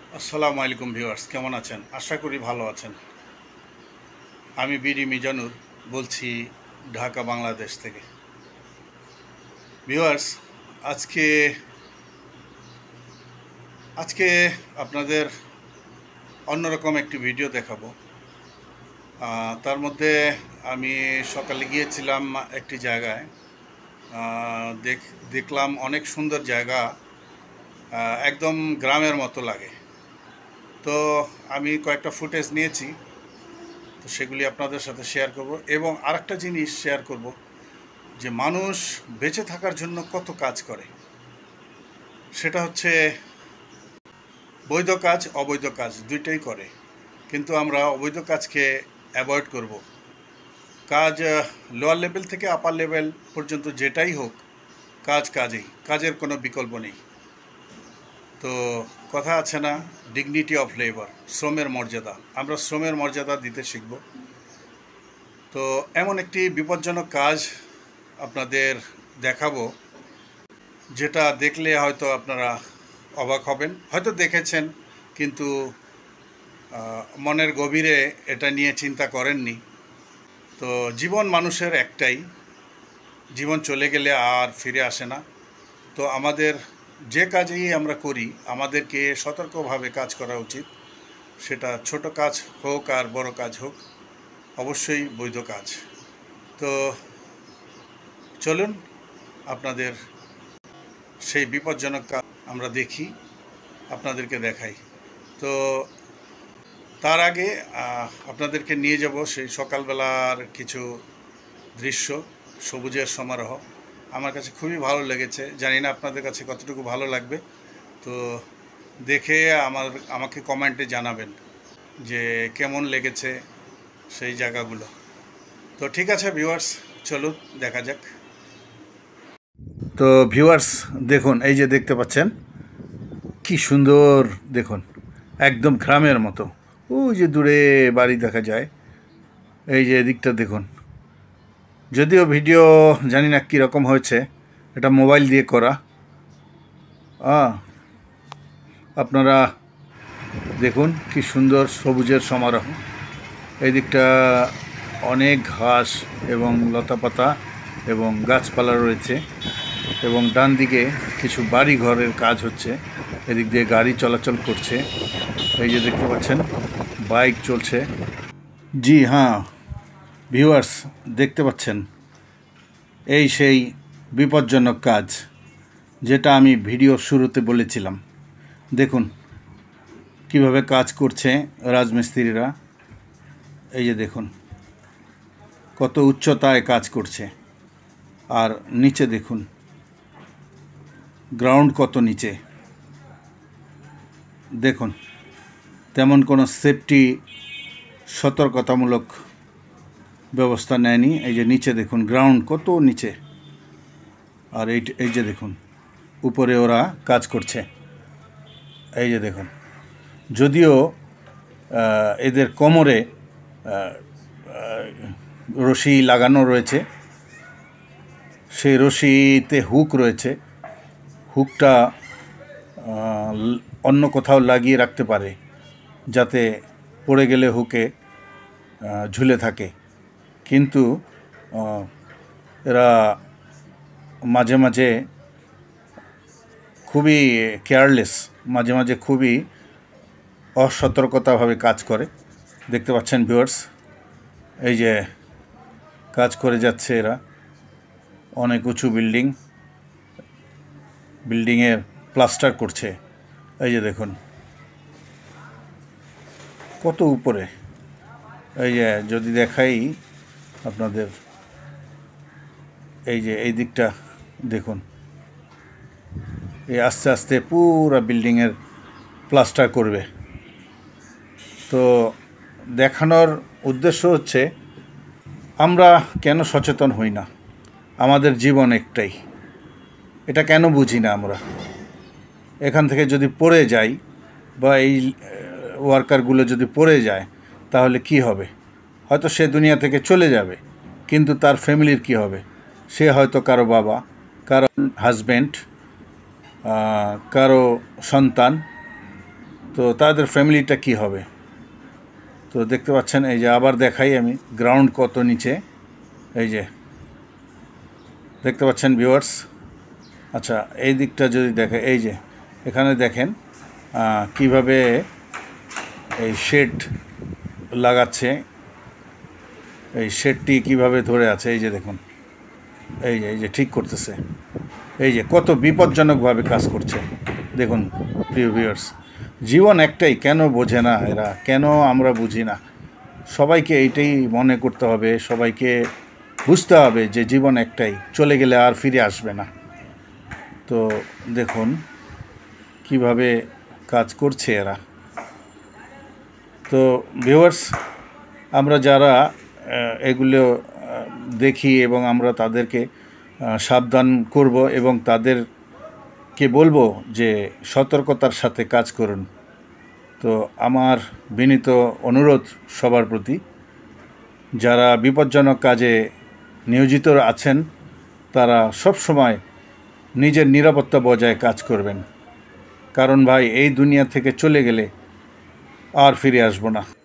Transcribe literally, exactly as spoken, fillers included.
আসসালামু আলাইকুম ভিউয়ার্স, কেমন আছেন? আশা করি ভালো আছেন। আমি বিডি মিজানুর বলছি, ঢাকা বাংলাদেশ থেকে। ভিউয়ার্স, আজকে আজকে আপনাদের অন্যরকম একটি ভিডিও দেখাবো। আহ, তার মধ্যে আমি সকালে গিয়েছিলাম একটি জায়গায়। আহ, দেখ দেখলাম অনেক সুন্দর জায়গা, আহ, একদম গ্রামের মতো লাগে। তো আমি কয়েকটা ফুটেজ নিয়েছি, তো সেগুলি আপনাদের সাথে শেয়ার করব। এবং আরেকটা জিনিস শেয়ার করব, যে মানুষ বেঁচে থাকার জন্য কত কাজ করে। সেটা হচ্ছে বৈধ কাজ, অবৈধ কাজ দুইটাই করে, কিন্তু আমরা অবৈধ কাজকে অ্যাভয়েড করব। কাজ লোয়ার লেভেল থেকে আপার লেভেল পর্যন্ত যেটাই হোক, কাজ কাজেই, কাজের কোনো বিকল্প নেই। তো কথা আছে না, ডিগনিটি অফ লেবার, শ্রমের মর্যাদা। আমরা শ্রমের মর্যাদা দিতে শিখব। তো এমন একটি বিপজ্জনক কাজ আপনাদের দেখাবো, যেটা দেখলে হয়তো আপনারা অবাক হবেন। হয়তো দেখেছেন, কিন্তু মনের গভীরে এটা নিয়ে চিন্তা করেননি। তো জীবন মানুষের একটাই, জীবন চলে গেলে আর ফিরে আসে না। তো আমাদের যে কাজেই আমরা করি, আমাদেরকে সতর্কভাবে কাজ করা উচিত। সেটা ছোট কাজ হোক আর বড় কাজ হোক, অবশ্যই বৈধ কাজ। তো চলুন আপনাদের সেই বিপজ্জনক কাজ আমরা দেখি, আপনাদেরকে দেখাই। তো তার আগে আপনাদেরকে নিয়ে যাব সেই সকালবেলার কিছু দৃশ্য, সবুজের সমারোহ। আমার কাছে খুবই ভালো লেগেছে, জানি না আপনাদের কাছে কতটুকু ভালো লাগবে। তো দেখে আমার আমাকে কমেন্টে জানাবেন যে কেমন লেগেছে সেই জায়গাগুলো। তো ঠিক আছে ভিউয়ার্স, চলুন দেখা যাক। তো ভিউয়ার্স দেখুন, এই যে দেখতে পাচ্ছেন কি সুন্দর, দেখুন একদম গ্রামের মতো। ওই যে দূরে বাড়ি দেখা যায়, এই যে এদিকটা দেখুন। যদিও ভিডিও জানি না কীরকম হয়েছে, এটা মোবাইল দিয়ে করা। আপনারা দেখুন কি সুন্দর সবুজের সমারোহ। এই দিকটা অনেক ঘাস এবং লতাপাতা এবং গাছপালা রয়েছে, এবং ডান দিকে কিছু বাড়ি ঘরের কাজ হচ্ছে। এদিক দিয়ে গাড়ি চলাচল করছে, এই যে দেখতে পাচ্ছেন বাইক চলছে। জি হ্যাঁ ভিউয়ার্স, দেখতে পাচ্ছেন এই সেই বিপজ্জনক কাজ, যেটা আমি ভিডিওর শুরুতে বলেছিলাম। দেখুন কিভাবে কাজ করছে রাজমিস্ত্রিরা। এই যে দেখুন কত উচ্চতায় কাজ করছে, আর নিচে দেখুন গ্রাউন্ড কত নিচে। দেখুন তেমন কোনো সেফটি সতর্কতামূলক ব্যবস্থা নেয়নি। এই যে নিচে দেখুন গ্রাউন্ড কত নিচে, আর এই এই যে দেখুন উপরে ওরা কাজ করছে। এই যে দেখুন, যদিও এদের কোমরে রশি লাগানো রয়েছে, সেই রশিতে হুক রয়েছে। হুকটা অন্য কোথাও লাগিয়ে রাখতে পারে, যাতে পড়ে গেলে হুকে ঝুলে থাকে। কিন্তু এরা মাঝে মাঝে খুবই কেয়ারলেস, মাঝে মাঝে খুবই অসতর্কতাভাবে কাজ করে। দেখতে পাচ্ছেন ভিউয়ার্স, এই যে কাজ করে যাচ্ছে এরা। অনেক উঁচু বিল্ডিং, বিল্ডিংয়ের প্লাস্টার করছে। এই যে দেখুন কত উপরে। এই যে যদি দেখাই আপনাদের, এই যে এই দিকটা দেখুন, এই আস্তে আস্তে পুরো বিল্ডিংয়ের প্লাস্টার করবে। তো দেখানোর উদ্দেশ্য হচ্ছে আমরা কেন সচেতন হই না। আমাদের জীবন একটাই, এটা কেন বুঝি না আমরা। এখান থেকে যদি পড়ে যাই, বা এই ওয়ার্কারগুলো যদি পড়ে যায়, তাহলে কি হবে? হয়তো সে দুনিয়া থেকে চলে যাবে, কিন্তু তার ফ্যামিলির কি হবে? সে হয়তো কারো বাবা, কারো হাজব্যান্ড, কারো সন্তান। তো তাদের ফ্যামিলিটা কি হবে। তো দেখতে পাচ্ছেন, এই যে আবার দেখাই আমি গ্রাউন্ড কত নিচে, এই যে দেখতে পাচ্ছেন ভিউয়ার্স। আচ্ছা, এই দিকটা যদি দেখে, এই যে এখানে দেখেন কিভাবে এই শেড লাগাচ্ছে, এই শেডটি কিভাবে ধরে আছে, এই যে দেখুন, এই যে এই যে ঠিক করতেছে, এই যে কত বিপজ্জনকভাবে কাজ করছে দেখুন প্রিয় ভিউয়ার্স। জীবন একটাই, কেন বোঝে না এরা, কেন আমরা বুঝি না। সবাইকে এইটাই মনে করতে হবে, সবাইকে বুঝতে হবে যে জীবন একটাই, চলে গেলে আর ফিরে আসবে না। তো দেখুন কিভাবে কাজ করছে এরা। তো ভিউয়ার্স, আমরা যারা এগুলো দেখি এবং আমরা তাদেরকে সাবধান করব এবং তাদেরকে বলবো যে সতর্কতার সাথে কাজ করুন। তো আমার বিনীত অনুরোধ সবার প্রতি, যারা বিপজ্জনক কাজে নিয়োজিত আছেন তারা সব সময় নিজের নিরাপত্তা বজায় কাজ করবেন। কারণ ভাই, এই দুনিয়া থেকে চলে গেলে আর ফিরে আসবো না।